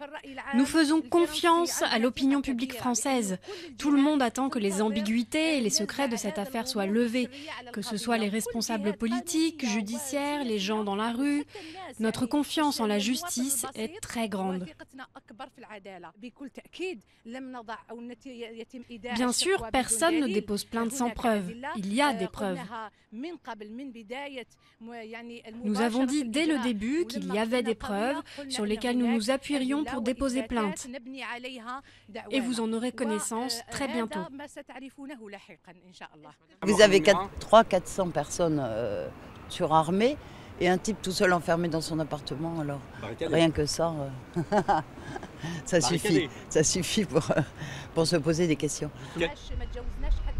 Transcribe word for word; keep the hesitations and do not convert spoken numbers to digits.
Nous faisons confiance à l'opinion publique française. Tout le monde attend que les ambiguïtés et les secrets de cette affaire soient levés, que ce soit les responsables politiques, judiciaires, les gens dans la rue. Notre confiance en la justice est très grande. Bien sûr, personne ne dépose plainte sans preuve. Il y a des preuves. Nous avons dit dès le début qu'il y avait des preuves sur lesquelles nous nous appuierions pour déposer plainte. Et vous en aurez connaissance très bientôt. Vous avez trois à quatre cents personnes euh, surarmées et un type tout seul enfermé dans son appartement. Alors, rien que ça, euh, ça suffit. Ça suffit pour, euh, pour se poser des questions.